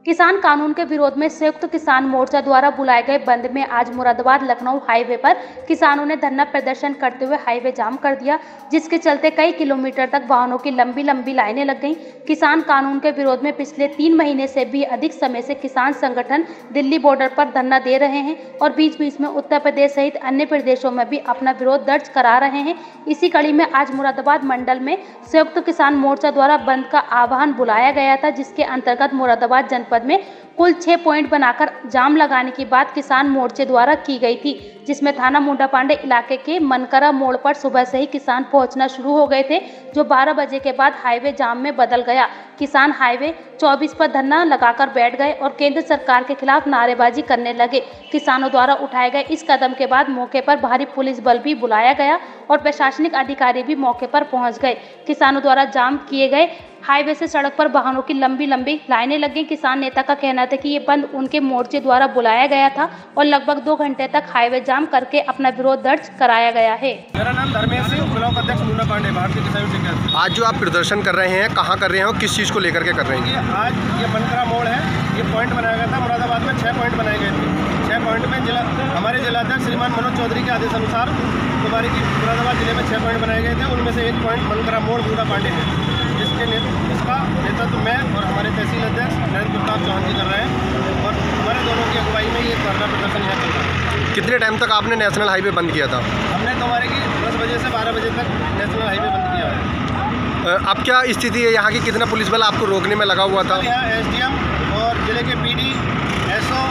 किसान कानून के विरोध में संयुक्त किसान मोर्चा द्वारा बुलाए गए बंद में आज मुरादाबाद लखनऊ हाईवे पर किसानों ने धरना प्रदर्शन करते हुए हाईवे जाम कर दिया, जिसके चलते कई किलोमीटर तक वाहनों की लंबी लंबी लाइनें लग गईं। किसान कानून के विरोध में पिछले 3 महीने से भी अधिक समय से किसान संगठन दिल्ली बॉर्डर पर धरना दे रहे हैं और बीच बीच में उत्तर प्रदेश सहित अन्य प्रदेशों में भी अपना विरोध दर्ज करा रहे हैं। इसी कड़ी में आज मुरादाबाद मंडल में संयुक्त किसान मोर्चा द्वारा बंद का आह्वान बुलाया गया था, जिसके अंतर्गत मुरादाबाद जनपद में कुल 6 पॉइंट बनाकर जाम लगाने की बात किसान मोर्चे द्वारा की गई थी, जिसमें थाना मुंडा पांडे इलाके के मनकरा मोड़ पर सुबह से ही किसान पहुंचना शुरू हो गए थे, जो 12 बजे के बाद हाईवे जाम में बदल गया। किसान हाईवे 24 पर धरना लगाकर बैठ गए और केंद्र सरकार के खिलाफ नारेबाजी करने लगे। किसानों द्वारा उठाए गए इस कदम के बाद मौके पर भारी पुलिस बल भी बुलाया गया और प्रशासनिक अधिकारी भी मौके पर पहुंच गए। किसानों द्वारा जाम किए गए हाईवे से सड़क पर वाहनों की लंबी लंबी लाइनें लग गईं। किसान नेता का कहना था कि ये बंद उनके मोर्चे द्वारा बुलाया गया था और लगभग 2 घंटे तक हाईवे जाम करके अपना विरोध दर्ज कराया गया है। मेरा नाम धर्मेश सिंह, ब्लॉक अध्यक्ष मुंडा पांडे, भारतीय किसान संगठन। आज जो आप प्रदर्शन कर रहे हैं, कहाँ कर रहे हैं और किस चीज़ को लेकर के कर रहे हैं? आज ये मनकरा मोड़ है, ये पॉइंट बनाया गया था। मुरादाबाद में 6 पॉइंट बनाए गए थे। 6 पॉइंट में हमारे जिलाध्यक्ष श्रीमान मनोज चौधरी के आदेश अनुसार तुम्हारी की मुरादाबाद जिले में 6 पॉइंट बनाए गए थे। उनमें से एक पॉइंट मनकरा मोड़ मुंडा पांडे है, इसका नेतृत्व मैं और हमारे तहसील अध्यक्ष नरेंद्र प्रताप चौहान जी कर रहे हैं और हमारे दोनों की अगुवाई में ये धरना प्रदर्शन यहाँ चल रहा है। कितने टाइम तक आपने नेशनल हाईवे बंद किया था? हमने तुम्हारे की 10 बजे से 12 बजे तक नेशनल हाईवे बंद किया है। अब क्या स्थिति है यहाँ की? कितना पुलिस बल आपको रोकने में लगा हुआ था? यहाँ एसडीएम और जिले के पीडी, एसओ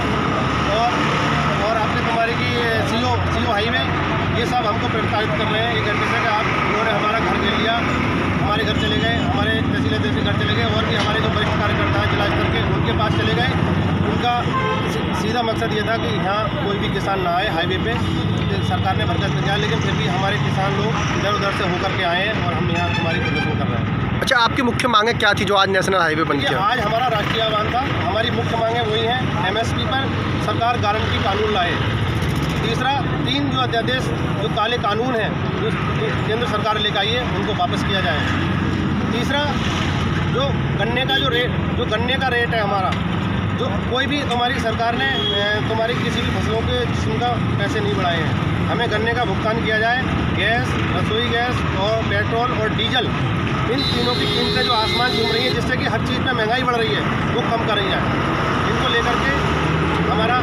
और आपके तुम्हारे की सीओ हाईवे, ये सब हमको प्रताड़ित कर रहे हैं। 1 घंटे से आप उन्होंने हमारा घर ले लिया, हमारे घर चले गए, हमारे तहसील अध्यक्ष के घर चले गए और भी हमारे जो वरिष्ठ कार्यकर्ता हैं जिला स्तर के, उनके पास चले गए। उनका सीधा मकसद ये था कि यहाँ कोई भी किसान ना आए हाईवे पे, सरकार ने बरकत दिया, लेकिन फिर भी हमारे किसान लोग इधर उधर से होकर के आए हैं और हम यहाँ हमारी प्रदर्शन कर रहे हैं। अच्छा, आपकी मुख्य मांगें क्या थी जो आज नेशनल हाईवे बंद किया? आज हमारा राष्ट्रीय आह्वान था। हमारी मुख्य मांगें वही हैं, एमएसपी पर सरकार गारंटी कानून लाए। तीसरा, 3 जो अध्यादेश जो काले कानून हैं जो केंद्र सरकार लेकर आई है, उनको वापस किया जाए। तीसरा, जो गन्ने का रेट है हमारा, जो कोई भी तुम्हारी सरकार ने तुम्हारी किसी भी फसलों के जिसम का पैसे नहीं बढ़ाए हैं, हमें गन्ने का भुगतान किया जाए। गैस, रसोई गैस और पेट्रोल और डीजल, इन तीनों की कीमतें जो आसमान छू रही है, जिससे कि हर चीज़ में महंगाई बढ़ रही है, वो कम करी जाए। इनको लेकर के हमारा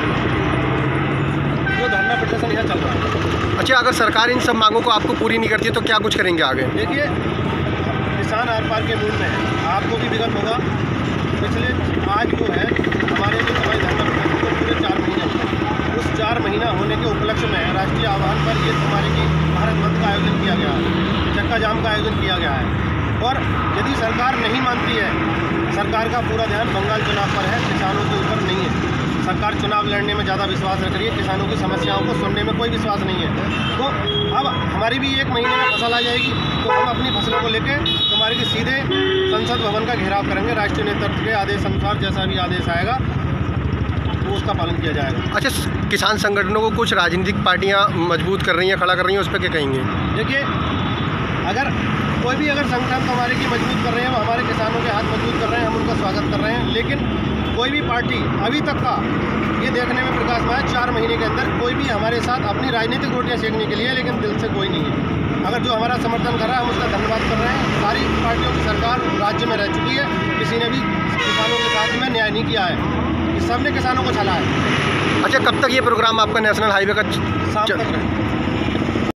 जो धरना प्रदर्शन यहाँ चल रहा है। अच्छा, अगर सरकार इन सब मांगों को आपको पूरी नहीं करती है तो क्या कुछ करेंगे आगे? देखिए, किसान आर पार के मूड में है, आपको भी विगत होगा। पिछले आज जो है हमारे जो हमारे धरना प्रदर्शन को पूरे 4 महीने, उस 4 महीना होने के उपलक्ष्य में राष्ट्रीय आह्वान पर ये हमारे की भारत बंद का आयोजन किया गया है, चक्का जाम का आयोजन किया गया है। और यदि सरकार नहीं मानती है, सरकार का पूरा ध्यान बंगाल चुनाव पर है, किसानों के ऊपर नहीं है। सरकार चुनाव लड़ने में ज़्यादा विश्वास रख रही है, किसानों की समस्याओं को सुनने में कोई विश्वास नहीं है। तो अब हमारी भी 1 महीने में फसल आ जाएगी, तो हम अपनी फसलों को लेकर तुम्हारे की सीधे संसद भवन का घेराव करेंगे। राष्ट्रीय नेतृत्व के आदेश अनुसार जैसा भी आदेश आएगा तो उसका पालन किया जाएगा। अच्छा, किसान संगठनों को कुछ राजनीतिक पार्टियाँ मजबूत कर रही हैं, खड़ा कर रही हैं, उस पर क्या कहेंगे? देखिए, अगर कोई भी संगठन हमारे की मजबूत कर रहे हैं, वो हमारे किसानों के हाथ मजबूत कर रहे हैं, हम उनका स्वागत कर रहे हैं। लेकिन कोई भी पार्टी अभी तक का ये देखने में प्रकाश में 4 महीने के अंदर कोई भी हमारे साथ अपनी राजनीतिक रोटियां सेकने के लिए, लेकिन दिल से कोई नहीं है। अगर जो हमारा समर्थन कर रहा है, हम उसका धन्यवाद कर रहे हैं। सारी पार्टियों की सरकार राज्य में रह चुकी है, किसी ने भी किसानों के साथ में न्याय नहीं किया है, सबने किसानों को छला है। अच्छा, कब तक ये प्रोग्राम आपका नेशनल हाईवे का शाम तक